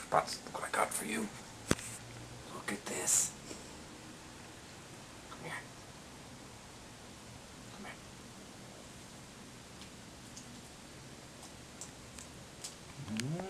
Spots, look what I got for you. Look at this. Come here. Come here.